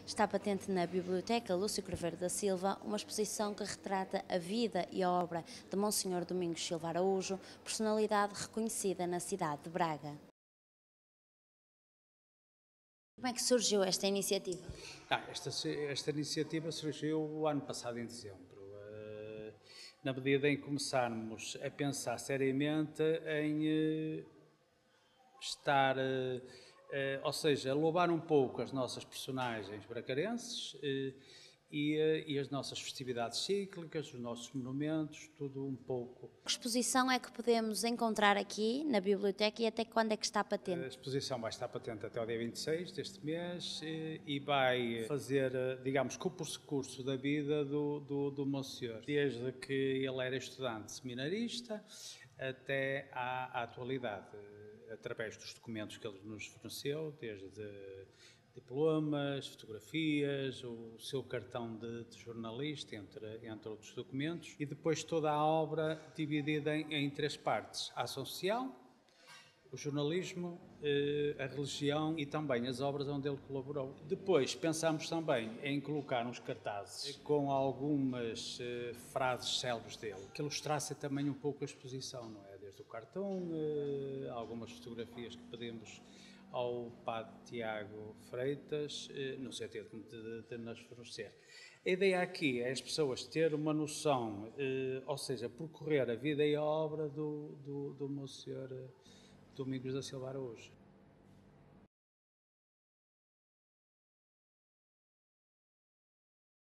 Está patente na Biblioteca Lúcio Craveiro da Silva uma exposição que retrata a vida e a obra de Monsenhor Domingos Silva Araújo, personalidade reconhecida na cidade de Braga. Como é que surgiu esta iniciativa? Esta iniciativa surgiu o ano passado, em dezembro, na medida em que começarmos a pensar seriamente em estar, ou seja, louvar um pouco as nossas personagens bracarenses e as nossas festividades cíclicas, os nossos monumentos, tudo um pouco. Que exposição é que podemos encontrar aqui na biblioteca e até quando é que está A patente? exposição vai estar patente até o dia 26 deste mês e vai fazer, digamos, que o percurso da vida do Monsenhor, desde que ele era estudante seminarista até à atualidade, através dos documentos que ele nos forneceu, desde diplomas, fotografias, o seu cartão de jornalista, entre outros documentos, e depois toda a obra dividida em três partes: a ação social, o jornalismo, a religião e também as obras onde ele colaborou. Depois pensámos também em colocar uns cartazes com algumas frases célebres dele, que ilustrassem também um pouco a exposição, não é? Desde o cartão, algumas fotografias que pedimos ao Padre Tiago Freitas, no sentido de nos fornecer. A ideia aqui é as pessoas terem uma noção, ou seja, percorrer a vida e a obra do Monsenhor Domingos da Silva Araújo.